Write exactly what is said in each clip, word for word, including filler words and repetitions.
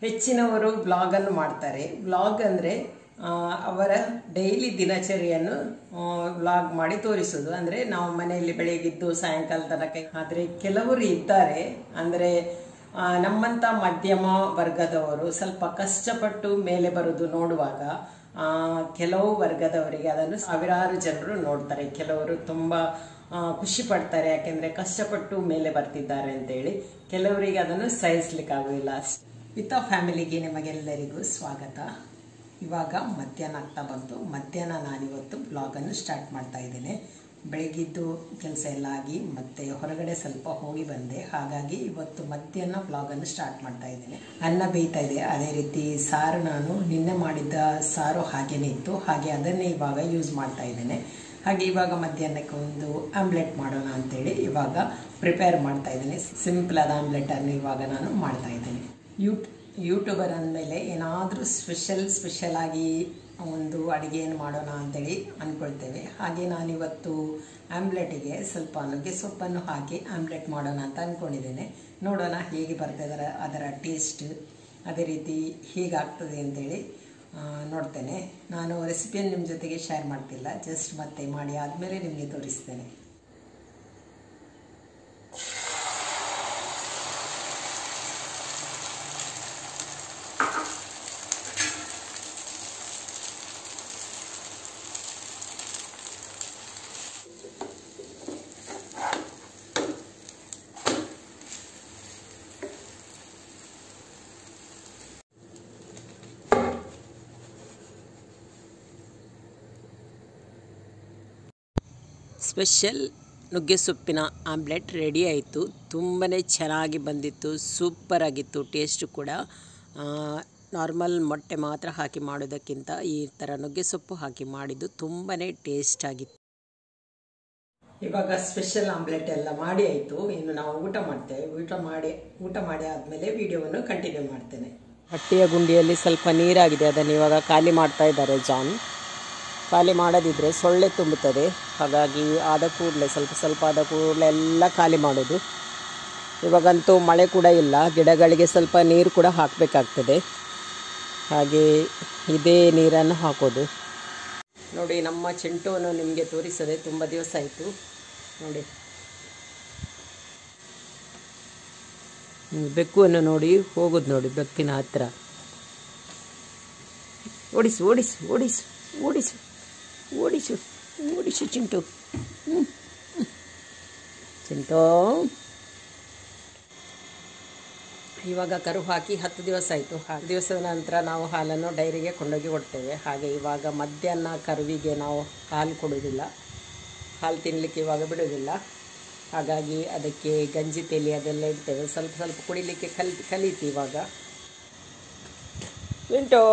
ಹೆಚ್ಚಿನವರು ಬ್ಲಾಗ್ ಅನ್ನು ಮಾಡ್ತಾರೆ. ಬ್ಲಾಗ್ ಅಂದ್ರೆ ಅವರ ಡೈಲಿ ದಿನಚರಿಯನ್ನು ವ್ಲಾಗ್ ಮಾಡಿ ತೋರಿಸೋದು. ಅಂದ್ರೆ ನಾವು ಮನೆಯಲ್ಲಿ ಬೆಳಗ್ಗಿದ್ದು ಸಾಯಂಕಾಲ ತನಕ. ಆದ್ರೆ ಕೆಲವರು ಇದ್ದಾರೆ ಅಂದ್ರೆ ನಮ್ಮಂತ ಮಧ್ಯಮ ವರ್ಗದವರು ಸ್ವಲ್ಪ ಕಷ್ಟಪಟ್ಟು ಮೇಲೆ ಬರುವುದು ನೋಡುವಾಗ ಆ ಕೆಲವು ವರ್ಗದವರಿಗೆ ಅದನ್ನು ಸಾವಿರಾರು ಜನರು ನೋಡ್ತಾರೆ. ಕೆಲವರು ತುಂಬಾ ಖುಷಿ ಪಡ್ತಾರೆ, ಯಾಕೆಂದ್ರೆ ಕಷ್ಟಪಟ್ಟು ಮೇಲೆ ಬರ್ತಿದ್ದಾರೆ ಅಂತೇಳಿ. ಕೆಲವರಿಗೆ ಅದನ್ನು ಸಹಿಸ್ಲಿಕ್ಕಾಗುವುದಿಲ್ಲ. ವಿತ್ ಫ್ಯಾಮಿಲಿಗೆ ನಿಮಗೆಲ್ಲರಿಗೂ ಸ್ವಾಗತ. ಇವಾಗ ಮಧ್ಯಾಹ್ನ ಆಗ್ತಾ ಬಂತು. ಮಧ್ಯಾಹ್ನ ನಾನಿವತ್ತು ಬ್ಲಾಗನ್ನು ಸ್ಟಾರ್ಟ್ ಮಾಡ್ತಾ ಇದ್ದೇನೆ. ಬೆಳಗ್ಗಿದ್ದು ಕೆಲಸ ಎಲ್ಲ ಆಗಿ ಮತ್ತೆ ಹೊರಗಡೆ ಸ್ವಲ್ಪ ಹೋಗಿ ಬಂದೆ. ಹಾಗಾಗಿ ಇವತ್ತು ಮಧ್ಯಾಹ್ನ ಬ್ಲಾಗನ್ನು ಸ್ಟಾರ್ಟ್ ಮಾಡ್ತಾ ಇದ್ದೇನೆ. ಅನ್ನ ಬೇಯ್ತಾ ಇದೆ. ಅದೇ ರೀತಿ ಸಾರು ನಾನು ನಿನ್ನೆ ಮಾಡಿದ್ದ ಸಾರು ಹಾಗೇನೆ ಇತ್ತು, ಹಾಗೆ ಅದನ್ನೇ ಇವಾಗ ಯೂಸ್ ಮಾಡ್ತಾ ಇದ್ದೇನೆ. ಹಾಗೆ ಇವಾಗ ಮಧ್ಯಾಹ್ನಕ್ಕೆ ಒಂದು ಆಮ್ಲೆಟ್ ಮಾಡೋಣ ಅಂತೇಳಿ ಇವಾಗ ಪ್ರಿಪೇರ್ ಮಾಡ್ತಾ ಇದ್ದೇನೆ. ಸಿಂಪಲ್ ಆದ ಆಮ್ಲೆಟ್ ಅನ್ನು ಇವಾಗ ನಾನು ಮಾಡ್ತಾ ಇದ್ದೇನೆ. ಯೂಟ್ ಯೂಟ್ಯೂಬರ್ ಅಂದಮೇಲೆ ಏನಾದರೂ ಸ್ಪೆಷಲ್ ಸ್ಪೆಷಲ್ ಆಗಿ ಒಂದು ಅಡುಗೆಯನ್ನು ಮಾಡೋಣ ಅಂತೇಳಿ ಅಂದ್ಕೊಳ್ತೇವೆ. ಹಾಗೆ ನಾನಿವತ್ತು ಆಮ್ಲೆಟಿಗೆ ಸ್ವಲ್ಪ ನುಗ್ಗೆ ಸೊಪ್ಪನ್ನು ಹಾಕಿ ಆಮ್ಲೆಟ್ ಮಾಡೋಣ ಅಂತ ಅಂದ್ಕೊಂಡಿದ್ದೇನೆ. ನೋಡೋಣ ಹೇಗೆ ಬರ್ತದೆ ಅದರ ಟೇಸ್ಟ್, ಅದೇ ರೀತಿ ಹೇಗಾಗ್ತದೆ ಅಂತೇಳಿ ನೋಡ್ತೇನೆ. ನಾನು ರೆಸಿಪಿಯನ್ನು ನಿಮ್ಮ ಜೊತೆಗೆ ಶೇರ್ ಮಾಡ್ತಿಲ್ಲ, ಜಸ್ಟ್ ಮತ್ತೆ ಮಾಡಿ ಆದಮೇಲೆ ನಿಮಗೆ ತೋರಿಸ್ತೇನೆ. ಸ್ಪೆಷಲ್ ನುಗ್ಗೆ ಸೊಪ್ಪಿನ ಆಮ್ಲೆಟ್ ರೆಡಿ ಆಯಿತು. ತುಂಬಾ ಚೆನ್ನಾಗಿ ಬಂದಿತ್ತು, ಸೂಪರ್ ಆಗಿತ್ತು. ಟೇಸ್ಟು ಕೂಡ ನಾರ್ಮಲ್ ಮೊಟ್ಟೆ ಮಾತ್ರ ಹಾಕಿ ಮಾಡೋದಕ್ಕಿಂತ ಈ ಥರ ನುಗ್ಗೆ ಸೊಪ್ಪು ಹಾಕಿ ಮಾಡಿದ್ದು ತುಂಬಾ ಟೇಸ್ಟ್ ಆಗಿತ್ತು. ಇವಾಗ ಸ್ಪೆಷಲ್ ಆಮ್ಲೆಟ್ ಎಲ್ಲ ಮಾಡಿ ಆಯಿತು. ಇನ್ನು ನಾವು ಊಟ ಮಾಡ್ತೇವೆ. ಊಟ ಮಾಡಿ ಊಟ ಮಾಡಿ ಆದಮೇಲೆ ವಿಡಿಯೋವನ್ನು ಕಂಟಿನ್ಯೂ ಮಾಡ್ತೇನೆ. ಹಟ್ಟಿಯ ಗುಂಡಿಯಲ್ಲಿ ಸ್ವಲ್ಪ ನೀರಾಗಿದೆ, ಅದನ್ನು ಇವಾಗ ಖಾಲಿ ಮಾಡ್ತಾ ಇದ್ದಾರೆ ಜಾನ್. ಖಾಲಿ ಮಾಡದಿದ್ದರೆ ಸೊಳ್ಳೆ ತುಂಬುತ್ತದೆ. ಹಾಗಾಗಿ ಆದ ಕೂಡಲೇ ಸ್ವಲ್ಪ ಸ್ವಲ್ಪ ಆದ ಕೂಡಲೇ ಎಲ್ಲ ಖಾಲಿ ಮಾಡೋದು. ಇವಾಗಂತೂ ಮಳೆ ಕೂಡ ಇಲ್ಲ, ಗಿಡಗಳಿಗೆ ಸ್ವಲ್ಪ ನೀರು ಕೂಡ ಹಾಕಬೇಕಾಗ್ತದೆ. ಹಾಗೆ ಇದೇ ನೀರನ್ನು ಹಾಕೋದು. ನೋಡಿ, ನಮ್ಮ ಚಿಂಟುವನ್ನು ನಿಮಗೆ ತೋರಿಸದೆ ತುಂಬ ದಿವಸ ಆಯಿತು. ನೋಡಿ, ಬೆಕ್ಕುವನ್ನು ನೋಡಿ ಹೋಗೋದು ನೋಡಿ, ಬೆಕ್ಕಿನ ಹತ್ತಿರ. ಓಡಿಸು ಓಡಿಸು ಓಡಿಸು ಓಡಿಸು ಓಡಿಸು ಓಡಿಸು ಚಿಂಟು. ಚಿಂಟು ಇವಾಗ ಕರು ಹಾಕಿ ಹತ್ತು ದಿವಸ ಆಯಿತು. ಹತ್ತು ದಿವಸದ ನಂತರ ನಾವು ಹಾಲನ್ನು ಡೈರಿಗೆ ಕೊಂಡೋಗಿ ಕೊಡ್ತೇವೆ. ಹಾಗೆ ಇವಾಗ ಮಧ್ಯಾಹ್ನ ಕರುವಿಗೆ ನಾವು ಹಾಲು ಕೊಡೋದಿಲ್ಲ, ಹಾಲು ತಿನ್ನಲಿಕ್ಕೆ ಇವಾಗ ಬಿಡೋದಿಲ್ಲ. ಹಾಗಾಗಿ ಅದಕ್ಕೆ ಗಂಜಿ ತೇಲಿ ಅದೆಲ್ಲ ಇಡ್ತೇವೆ. ಸ್ವಲ್ಪ ಸ್ವಲ್ಪ ಕುಡಿಲಿಕ್ಕೆ ಕಲ್ ಕಲೀತಿ ಇವಾಗ. ಚಿಂಟು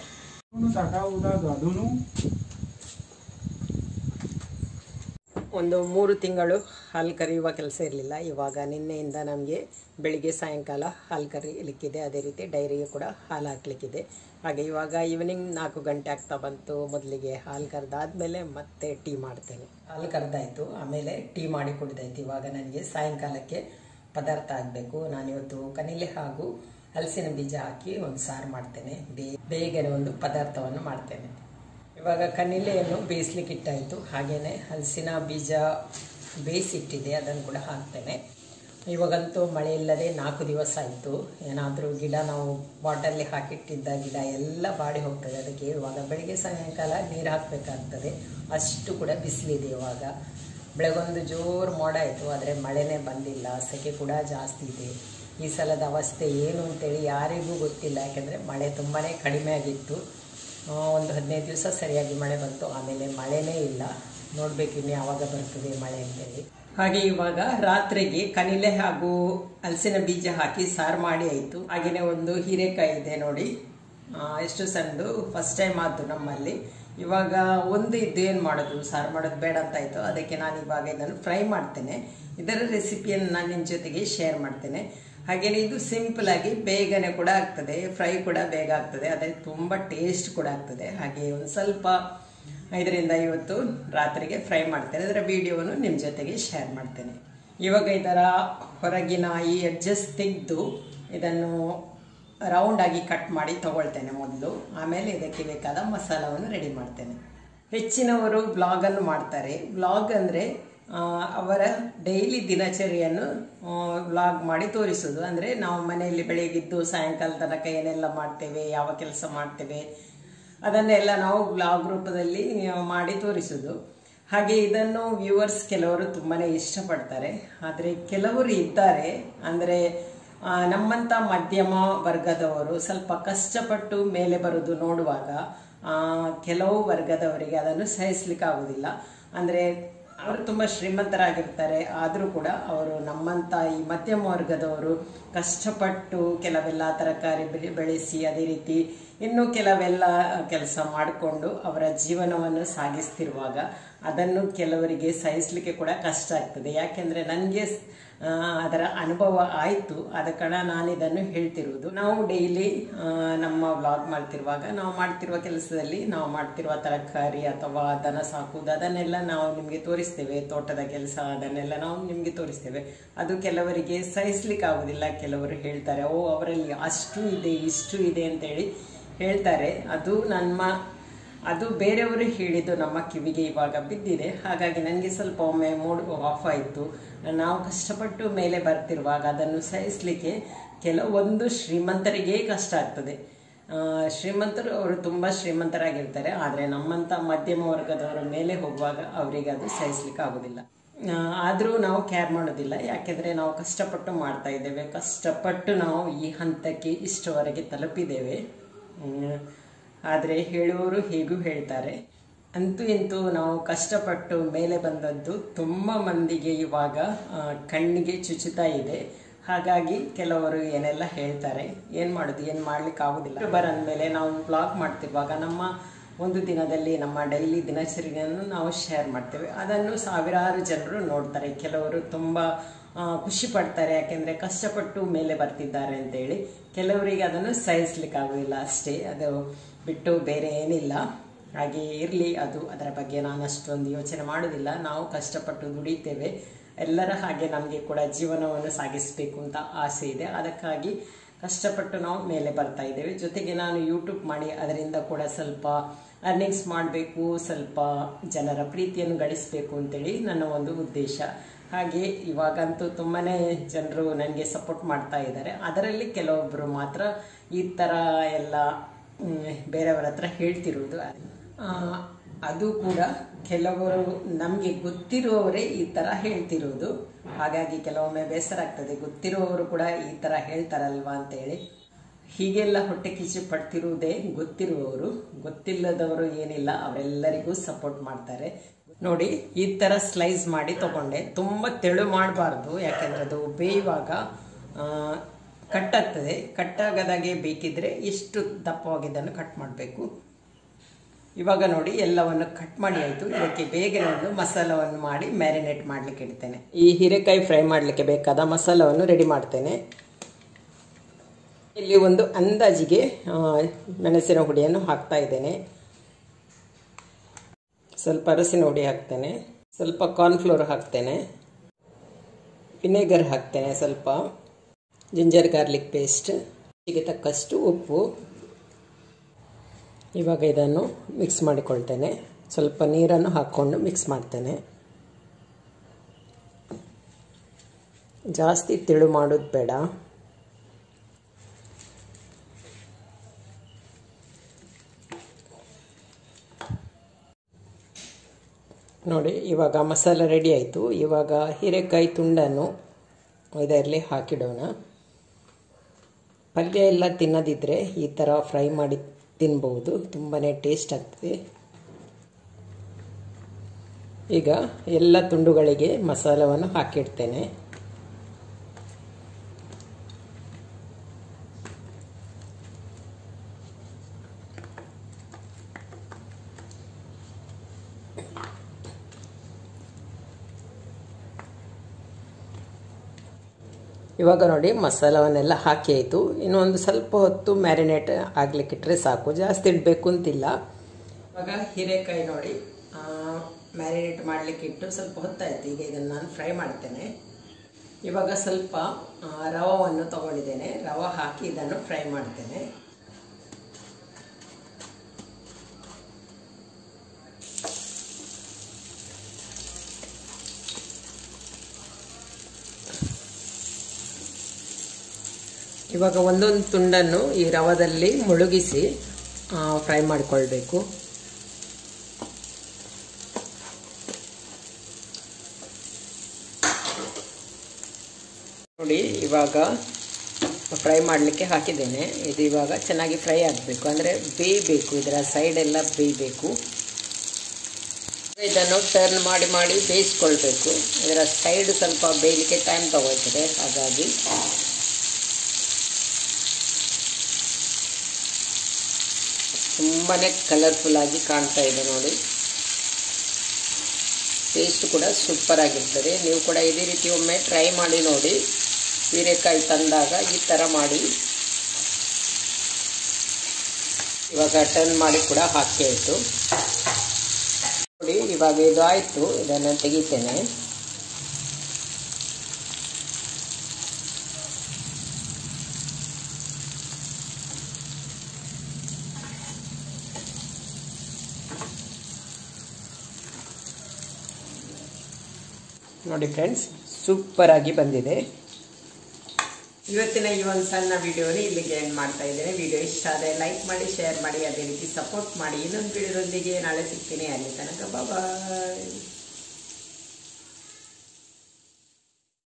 ಒಂದು ಮೂರು ತಿಂಗಳು ಹಾಲು ಕರೆಯುವ ಕೆಲಸ ಇರಲಿಲ್ಲ. ಇವಾಗ ನಿನ್ನೆಯಿಂದ ನಮಗೆ ಬೆಳಿಗ್ಗೆ ಸಾಯಂಕಾಲ ಹಾಲು ಕರೀಲಿಕ್ಕಿದೆ, ಅದೇ ರೀತಿ ಡೈರಿಗೆ ಕೂಡ ಹಾಲು ಹಾಕಲಿಕ್ಕಿದೆ. ಹಾಗೆ ಇವಾಗ ಈವ್ನಿಂಗ್ ನಾಲ್ಕು ಗಂಟೆ ಆಗ್ತಾ ಬಂತು. ಮೊದಲಿಗೆ ಹಾಲು ಕರೆದಾದ್ಮೇಲೆ ಮತ್ತೆ ಟೀ ಮಾಡ್ತೇನೆ. ಹಾಲು ಕರೆದಾಯಿತು, ಆಮೇಲೆ ಟೀ ಮಾಡಿ ಕುಡಿದಾಯ್ತು. ಇವಾಗ ನನಗೆ ಸಾಯಂಕಾಲಕ್ಕೆ ಪದಾರ್ಥ ಆಗಬೇಕು. ನಾನಿವತ್ತು ಕನಿಲೆ ಹಾಗೂ ಹಲಸಿನ ಬೀಜ ಹಾಕಿ ಒಂದು ಸಾರು ಮಾಡ್ತೇನೆ. ಬೇ ಬೇಗನೆ ಒಂದು ಪದಾರ್ಥವನ್ನು ಮಾಡ್ತೇನೆ. ಇವಾಗ ಕನಿಲೆಯನ್ನು ಬೇಯಿಸ್ಲಿಕ್ಕೆ ಇಟ್ಟಾಯಿತು. ಹಾಗೆಯೇ ಹಲಸಿನ ಬೀಜ ಬೇಯಿಸಿಟ್ಟಿದೆ, ಅದನ್ನು ಕೂಡ ಹಾಕ್ತೇನೆ. ಇವಾಗಂತೂ ಮಳೆ ಇಲ್ಲದೆ ನಾಲ್ಕು ದಿವಸ ಆಯಿತು. ಏನಾದರೂ ಗಿಡ ನಾವು ಬಾಟಲ್ಲಿ ಹಾಕಿಟ್ಟಿದ್ದ ಗಿಡ ಎಲ್ಲ ಬಾಡಿ ಹೋಗ್ತದೆ. ಅದಕ್ಕೆ ಇವಾಗ ಬೆಳಿಗ್ಗೆ ಸಾಯಂಕಾಲ ನೀರು ಹಾಕಬೇಕಾಗ್ತದೆ, ಅಷ್ಟು ಕೂಡ ಬಿಸಿಲಿದೆ. ಇವಾಗ ಬೆಳಗೊಂದು ಜೋರು ಮೋಡ ಆಯಿತು, ಆದರೆ ಮಳೆನೇ ಬಂದಿಲ್ಲ. ಸೆಕೆ ಕೂಡ ಜಾಸ್ತಿ ಇದೆ. ಈ ಸಲದ ಅವಸ್ಥೆ ಏನು ಅಂತೇಳಿ ಯಾರಿಗೂ ಗೊತ್ತಿಲ್ಲ, ಯಾಕೆಂದರೆ ಮಳೆ ತುಂಬಾ ಕಡಿಮೆ ಆಗಿತ್ತು. ಒಂದು ಹದಿನೈದು ದಿವಸ ಸರಿಯಾಗಿ ಮಳೆ ಬಂತು, ಆಮೇಲೆ ಮಳೆನೇ ಇಲ್ಲ. ನೋಡಬೇಕು ಇನ್ನು ಯಾವಾಗ ಬರ್ತದೆ ಮಳೆ ಅಂತೇಳಿ. ಹಾಗೆ ಇವಾಗ ರಾತ್ರಿಗೆ ಕನಿಲೆ ಹಾಗೂ ಹಲಸಿನ ಬೀಜ ಹಾಕಿ ಸಾರು ಮಾಡಿ ಆಯಿತು. ಹಾಗೆಯೇ ಒಂದು ಹೀರೆಕಾಯಿ ಇದೆ ನೋಡಿ, ಎಷ್ಟು ಸಣ್ಣದು, ಫಸ್ಟ್ ಟೈಮ್ ಆಯ್ತು ನಮ್ಮಲ್ಲಿ. ಇವಾಗ ಒಂದು ಇದ್ದು ಏನು ಮಾಡೋದು, ಸಾರು ಮಾಡೋದು ಬೇಡ ಅಂತ ಆಯಿತು. ಅದಕ್ಕೆ ನಾನು ಇವಾಗ ಇದನ್ನು ಫ್ರೈ ಮಾಡ್ತೇನೆ. ಇದರ ರೆಸಿಪಿಯನ್ನು ನಾನು ನಿಮ್ಮ ಜೊತೆಗೆ ಶೇರ್ ಮಾಡ್ತೇನೆ. ಹಾಗೇನೆ ಇದು ಸಿಂಪಲ್ ಆಗಿ ಬೇಗನೆ ಕೂಡ ಆಗ್ತದೆ, ಫ್ರೈ ಕೂಡ ಬೇಗ ಆಗ್ತದೆ, ಅದೇ ತುಂಬ ಟೇಸ್ಟ್ ಕೂಡ ಆಗ್ತದೆ. ಹಾಗೆ ಒಂದು ಸ್ವಲ್ಪ ಐದರಿಂದ ಐವತ್ತು ರಾತ್ರಿಗೆ ಫ್ರೈ ಮಾಡ್ತೇನೆ. ಅದರ ವಿಡಿಯೋವನ್ನು ನಿಮ್ಮ ಜೊತೆಗೆ ಶೇರ್ ಮಾಡ್ತೇನೆ. ಇವಾಗ ಇದರ ಹೊರಗಿನ ಈ ಎಡ್ಜಸ್ ತೆಗೆದು ಇದನ್ನು ರೌಂಡಾಗಿ ಕಟ್ ಮಾಡಿ ತಗೊಳ್ತೇನೆ ಮೊದಲು. ಆಮೇಲೆ ಇದಕ್ಕೆ ಬೇಕಾದ ಮಸಾಲವನ್ನು ರೆಡಿ ಮಾಡ್ತೇನೆ. ಹೆಚ್ಚಿನವರು ಬ್ಲಾಗನ್ನು ಮಾಡ್ತಾರೆ. ಬ್ಲಾಗ್ ಅಂದರೆ ಅವರ ಡೈಲಿ ದಿನಚರಿಯನ್ನು ವ್ಲಾಗ್ ಮಾಡಿ ತೋರಿಸೋದು. ಅಂದರೆ ನಾವು ಮನೆಯಲ್ಲಿ ಬೆಳಗ್ಗಿದ್ದು ಸಾಯಂಕಾಲ ತನಕ ಏನೆಲ್ಲ ಮಾಡ್ತೇವೆ, ಯಾವ ಕೆಲಸ ಮಾಡ್ತೇವೆ ಅದನ್ನೆಲ್ಲ ನಾವು ಬ್ಲಾಗ್ ರೂಪದಲ್ಲಿ ಮಾಡಿ ತೋರಿಸೋದು. ಹಾಗೆ ಇದನ್ನು ವ್ಯೂವರ್ಸ್ ಕೆಲವರು ತುಂಬಾ ಇಷ್ಟಪಡ್ತಾರೆ. ಆದರೆ ಕೆಲವರು ಇದ್ದಾರೆ, ಅಂದರೆ ನಮ್ಮಂಥ ಮಧ್ಯಮ ವರ್ಗದವರು ಸ್ವಲ್ಪ ಕಷ್ಟಪಟ್ಟು ಮೇಲೆ ಬರೋದು ನೋಡುವಾಗ ಕೆಲವು ವರ್ಗದವರಿಗೆ ಅದನ್ನು ಸಹಿಸ್ಲಿಕ್ಕೆ ಆಗೋದಿಲ್ಲ. ಅಂದರೆ ಅವರು ತುಂಬ ಶ್ರೀಮಂತರಾಗಿರ್ತಾರೆ, ಆದರೂ ಕೂಡ ಅವರು ನಮ್ಮಂಥ ಈ ಮಧ್ಯಮ ವರ್ಗದವರು ಕಷ್ಟಪಟ್ಟು ಕೆಲವೆಲ್ಲ ತರಕಾರಿ ಬೆಳೆಸಿ ಅದೇ ರೀತಿ ಇನ್ನೂ ಕೆಲವೆಲ್ಲ ಕೆಲಸ ಮಾಡಿಕೊಂಡು ಅವರ ಜೀವನವನ್ನು ಸಾಗಿಸ್ತಿರುವಾಗ ಅದನ್ನು ಕೆಲವರಿಗೆ ಸಹಿಸಲಿಕ್ಕೆ ಕೂಡ ಕಷ್ಟ ಆಗ್ತದೆ. ಯಾಕೆಂದರೆ ನನಗೆ ಅದರ ಅನುಭವ ಆಯಿತು, ಆದ ಕಾರಣ ನಾನು ಇದನ್ನು ಹೇಳ್ತಿರುವುದು. ನಾವು ಡೈಲಿ ನಮ್ಮ ವ್ಲಾಗ್ ಮಾಡ್ತಿರುವಾಗ ನಾವು ಮಾಡ್ತಿರುವ ಕೆಲಸದಲ್ಲಿ ನಾವು ಮಾಡ್ತಿರುವ ತರಕಾರಿ ಅಥವಾ ದನ ಸಾಕುವುದು ಅದನ್ನೆಲ್ಲ ನಾವು ನಿಮಗೆ ತೋರಿಸ್ತೇವೆ. ತೋಟದ ಕೆಲಸ ಅದನ್ನೆಲ್ಲ ನಾವು ನಿಮಗೆ ತೋರಿಸ್ತೇವೆ. ಅದು ಕೆಲವರಿಗೆ ಸಹಿಸ್ಲಿಕ್ಕೆ ಆಗೋದಿಲ್ಲ. ಕೆಲವರು ಹೇಳ್ತಾರೆ, ಓ ಅವರಲ್ಲಿ ಅಷ್ಟು ಇದೆ ಇಷ್ಟು ಇದೆ ಅಂತೇಳಿ ಹೇಳ್ತಾರೆ. ಅದು ನಮ್ಮ ಅದು ಬೇರೆಯವರು ಹೇಳಿದ್ದು ನಮ್ಮ ಕಿವಿಗೆ ಇವಾಗ ಬಿದ್ದಿದೆ. ಹಾಗಾಗಿ ನನಗೆ ಸ್ವಲ್ಪ ಒಮ್ಮೆ ಮೂಡ್ ಆಫ್ ಆಯಿತು. ನಾವು ಕಷ್ಟಪಟ್ಟು ಮೇಲೆ ಬರ್ತಿರುವಾಗ ಅದನ್ನು ಸಹಿಸಲಿಕ್ಕೆ ಕೆಲವೊಂದು ಶ್ರೀಮಂತರಿಗೆ ಕಷ್ಟ ಆಗ್ತದೆ. ಶ್ರೀಮಂತರು ಅವರು ತುಂಬ ಶ್ರೀಮಂತರಾಗಿರ್ತಾರೆ, ಆದರೆ ನಮ್ಮಂಥ ಮಧ್ಯಮ ವರ್ಗದವರ ಮೇಲೆ ಹೋಗುವಾಗ ಅವರಿಗೆ ಅದು ಸಹಿಸ್ಲಿಕ್ಕೆ ಆಗೋದಿಲ್ಲ. ಆದರೂ ನಾವು ಕೇರ್ ಮಾಡೋದಿಲ್ಲ, ಯಾಕೆಂದರೆ ನಾವು ಕಷ್ಟಪಟ್ಟು ಮಾಡ್ತಾ ಇದ್ದೇವೆ. ಕಷ್ಟಪಟ್ಟು ನಾವು ಈ ಹಂತಕ್ಕೆ ಇಷ್ಟವರೆಗೆ ತಲುಪಿದ್ದೇವೆ. ಆದರೆ ಹೇಳುವವರು ಹೇಗೂ ಹೇಳ್ತಾರೆ. ಅಂತೂ ಇಂತೂ ನಾವು ಕಷ್ಟಪಟ್ಟು ಮೇಲೆ ಬಂದದ್ದು ತುಂಬ ಮಂದಿಗೆ ಇವಾಗ ಕಣ್ಣಿಗೆ ಚುಚ್ಚುತ್ತಾ ಇದೆ. ಹಾಗಾಗಿ ಕೆಲವರು ಏನೆಲ್ಲ ಹೇಳ್ತಾರೆ, ಏನು ಮಾಡೋದು, ಏನು ಮಾಡ್ಲಿಕ್ಕೆ ಆಗೋದಿಲ್ಲ. ಯೂಟ್ಯೂಬರ್ ಅಂದಮೇಲೆ ನಾವು ವ್ಲಾಗ್ ಮಾಡ್ತಿರುವಾಗ ನಮ್ಮ ಒಂದು ದಿನದಲ್ಲಿ ನಮ್ಮ ಡೈಲಿ ದಿನಚರಿಯನ್ನು ನಾವು ಶೇರ್ ಮಾಡ್ತೇವೆ. ಅದನ್ನು ಸಾವಿರಾರು ಜನರು ನೋಡ್ತಾರೆ. ಕೆಲವರು ತುಂಬ ಖುಷಿ ಪಡ್ತಾರೆ, ಯಾಕೆಂದರೆ ಕಷ್ಟಪಟ್ಟು ಮೇಲೆ ಬರ್ತಿದ್ದಾರೆ ಅಂತೇಳಿ. ಕೆಲವರಿಗೆ ಅದನ್ನು ಸಹಿಸ್ಲಿಕ್ಕಾಗೋದಿಲ್ಲ ಅಷ್ಟೇ, ಅದು ಬಿಟ್ಟು ಬೇರೆ ಏನಿಲ್ಲ. ಹಾಗೆ ಇರಲಿ, ಅದು ಅದರ ಬಗ್ಗೆ ನಾನು ಅಷ್ಟೊಂದು ಯೋಚನೆ ಮಾಡೋದಿಲ್ಲ. ನಾವು ಕಷ್ಟಪಟ್ಟು ದುಡಿತೇವೆ, ಎಲ್ಲರ ಹಾಗೆ ನಮಗೆ ಕೂಡ ಜೀವನವನ್ನು ಸಾಗಿಸಬೇಕು ಅಂತ ಆಸೆ ಇದೆ. ಅದಕ್ಕಾಗಿ ಕಷ್ಟಪಟ್ಟು ನಾವು ಮೇಲೆ ಬರ್ತಾ ಇದ್ದೇವೆ. ಜೊತೆಗೆ ನಾನು ಯೂಟ್ಯೂಬ್ ಮಾಡಿ ಅದರಿಂದ ಕೂಡ ಸ್ವಲ್ಪ ಅರ್ನಿಂಗ್ಸ್ ಮಾಡಬೇಕು, ಸ್ವಲ್ಪ ಜನರ ಪ್ರೀತಿಯನ್ನು ಗಳಿಸಬೇಕು ಅಂತೇಳಿ ನನ್ನ ಒಂದು ಉದ್ದೇಶ. ಹಾಗೆ ಇವಾಗಂತೂ ತುಂಬಾ ಜನರು ನನಗೆ ಸಪೋರ್ಟ್ ಮಾಡ್ತಾ ಇದ್ದಾರೆ. ಅದರಲ್ಲಿ ಕೆಲವೊಬ್ಬರು ಮಾತ್ರ ಈ ಥರ ಎಲ್ಲ ಬೇರೆಯವರ ಹತ್ರ ಹೇಳ್ತಿರೋದು. ಅದು ಕೂಡ ಕೆಲವರು ನಮಗೆ ಗೊತ್ತಿರುವವರೇ ಈ ಥರ ಹೇಳ್ತಿರೋದು. ಹಾಗಾಗಿ ಕೆಲವೊಮ್ಮೆ ಬೇಸರ ಆಗ್ತದೆ, ಗೊತ್ತಿರುವವರು ಕೂಡ ಈ ಥರ ಹೇಳ್ತಾರಲ್ವಾ ಅಂತೇಳಿ. ಹೀಗೆಲ್ಲ ಹೊಟ್ಟೆ ಕಿಚ್ಚು ಪಡ್ತಿರುವುದೇ ಗೊತ್ತಿರುವವರು. ಗೊತ್ತಿಲ್ಲದವರು ಏನಿಲ್ಲ, ಅವರೆಲ್ಲರಿಗೂ ಸಪೋರ್ಟ್ ಮಾಡ್ತಾರೆ. ನೋಡಿ, ಈ ಥರ ಸ್ಲೈಸ್ ಮಾಡಿ ತಗೊಂಡೆ. ತುಂಬ ತೆಳು ಮಾಡಬಾರ್ದು, ಯಾಕೆಂದರೆ ಅದು ಬೇಯುವಾಗ ಕಟ್ಟಾಗ್ತದೆ. ಕಟ್ಟಾಗದಾಗೆ ಬೇಕಿದ್ರೆ ಇಷ್ಟು ದಪ್ಪವಾಗಿದ್ದನ್ನು ಕಟ್ ಮಾಡಬೇಕು. ಇವಾಗ ನೋಡಿ, ಎಲ್ಲವನ್ನು ಕಟ್ ಮಾಡಿ ಆಯಿತು. ಇದಕ್ಕೆ ಬೇಗನೆ ಒಂದು ಮಸಾಲವನ್ನು ಮಾಡಿ ಮ್ಯಾರಿನೇಟ್ ಮಾಡಲಿಕ್ಕೆ ಇಡ್ತೇನೆ. ಈ ಹೀರೆಕಾಯಿ ಫ್ರೈ ಮಾಡಲಿಕ್ಕೆ ಬೇಕಾದ ಮಸಾಲವನ್ನು ರೆಡಿ ಮಾಡ್ತೇನೆ. ಇಲ್ಲಿ ಒಂದು ಅಂದಾಜಿಗೆ ಮೆಣಸಿನ ಹುಡಿಯನ್ನು ಹಾಕ್ತಾ ಇದ್ದೇನೆ. ಸ್ವಲ್ಪ ಅರಸಿನ ಹುಡಿ ಹಾಕ್ತೇನೆ, ಸ್ವಲ್ಪ ಕಾರ್ನ್ಫ್ಲೋರ್ ಹಾಕ್ತೇನೆ, ವಿನೆಗರ್ ಹಾಕ್ತೇನೆ, ಸ್ವಲ್ಪ ಜಿಂಜರ್ ಗಾರ್ಲಿಕ್ ಪೇಸ್ಟ್, ರುಚಿಗೆ ತಕ್ಕಷ್ಟು ಉಪ್ಪು. ಇವಾಗ ಇದನ್ನು ಮಿಕ್ಸ್ ಮಾಡಿಕೊಳ್ತೇನೆ. ಸ್ವಲ್ಪ ನೀರನ್ನು ಹಾಕ್ಕೊಂಡು ಮಿಕ್ಸ್ ಮಾಡ್ತೇನೆ. ಜಾಸ್ತಿ ತೆಳು ಮಾಡೋದು ಬೇಡ. ನೋಡಿ, ಇವಾಗ ಮಸಾಲೆ ರೆಡಿ ಆಯಿತು. ಇವಾಗ ಹೀರೆಕಾಯಿ ತುಂಡನ್ನು ಇದರಲ್ಲಿ ಹಾಕಿಡೋಣ. ಪಲ್ಯ ಎಲ್ಲ ತಿನ್ನದಿದ್ದರೆ ಈ ಥರ ಫ್ರೈ ಮಾಡಿ ತಿನ್ಬೋದು, ತುಂಬಾ ಟೇಸ್ಟ್ ಆಗ್ತದೆ. ಈಗ ಎಲ್ಲ ತುಂಡುಗಳಿಗೆ ಮಸಾಲವನ್ನು ಹಾಕಿಡ್ತೇನೆ. ಇವಾಗ ನೋಡಿ, ಮಸಾಲವನ್ನೆಲ್ಲ ಹಾಕಿ ಆಯಿತು. ಇನ್ನೊಂದು ಸ್ವಲ್ಪ ಹೊತ್ತು ಮ್ಯಾರಿನೇಟ್ ಆಗಲಿಕ್ಕಿಟ್ರೆ ಸಾಕು, ಜಾಸ್ತಿ ಇಡಬೇಕು ಅಂತಿಲ್ಲ. ಇವಾಗ ಹೀರೆಕಾಯಿ ನೋಡಿ ಮ್ಯಾರಿನೇಟ್ ಮಾಡಲಿಕ್ಕೆ ಇಟ್ಟು ಸ್ವಲ್ಪ ಹೊತ್ತಾಯಿತು. ಈಗ ಇದನ್ನು ನಾನು ಫ್ರೈ ಮಾಡ್ತೇನೆ. ಇವಾಗ ಸ್ವಲ್ಪ ರವವನ್ನು ತಗೊಂಡಿದ್ದೇನೆ, ರವೆ ಹಾಕಿ ಇದನ್ನು ಫ್ರೈ ಮಾಡ್ತೇನೆ. ಇವಾಗ ಒಂದೊಂದು ತುಂಡನ್ನು ಈ ರವದಲ್ಲಿ ಮುಳುಗಿಸಿ ಫ್ರೈ ಮಾಡಿಕೊಳ್ಬೇಕು. ನೋಡಿ ಇವಾಗ ಫ್ರೈ ಮಾಡಲಿಕ್ಕೆ ಹಾಕಿದ್ದೇನೆ. ಇದು ಇವಾಗ ಚೆನ್ನಾಗಿ ಫ್ರೈ ಆಗಬೇಕು, ಅಂದರೆ ಬೇಯಬೇಕು, ಇದರ ಸೈಡ್ ಎಲ್ಲ ಬೇಯಬೇಕು. ಇದನ್ನು ಟರ್ನ್ ಮಾಡಿ ಮಾಡಿ ಬೇಯಿಸ್ಕೊಳ್ಬೇಕು. ಇದರ ಸೈಡ್ ಸ್ವಲ್ಪ ಬೇಯಲಿಕ್ಕೆ ಟೈಮ್ ತಗೊಳ್ತದೆ, ಹಾಗಾಗಿ ತುಂಬಾ ಕಲರ್ಫುಲ್ ಆಗಿ ಕಾಣ್ತಾ ಇದೆ ನೋಡಿ. ಟೇಸ್ಟ್ ಕೂಡ ಸೂಪರ್ ಆಗಿರ್ತದೆ. ನೀವು ಕೂಡ ಇದೇ ರೀತಿ ಒಮ್ಮೆ ಟ್ರೈ ಮಾಡಿ ನೋಡಿ. ಹೀರೆಕಾಯಿ ತಂದಾಗ ಈ ಥರ ಮಾಡಿ. ಇವಾಗ ಟರ್ನ್ ಮಾಡಿ ಕೂಡ ಹಾಕಿ ಆಯಿತು ನೋಡಿ. ಇವಾಗ ಇದು ಆಯಿತು, ಇದನ್ನು ತೆಗಿತೇನೆ. ನೋಡಿ ಫ್ರೆಂಡ್ಸ್, ಸೂಪರ್ ಆಗಿ ಬಂದಿದೆ. ಇವತ್ತಿನ ಈ ಒಂದು ಸಣ್ಣ ವಿಡಿಯೋನ ಇಲ್ಲಿಗೆ ಎಂಡ್ ಮಾಡ್ತಾ ಇದ್ದೇನೆ. ವಿಡಿಯೋ ಇಷ್ಟ ಆದರೆ ಲೈಕ್ ಮಾಡಿ, ಶೇರ್ ಮಾಡಿ, ಅದೇ ರೀತಿ ಸಪೋರ್ಟ್ ಮಾಡಿ. ಇನ್ನೊಂದು ವಿಡಿಯೋದೊಂದಿಗೆ ನಾಳೆ ಸಿಗ್ತೀನಿ. ಅಲ್ಲಿ ತನಕ ಬಾಯ್.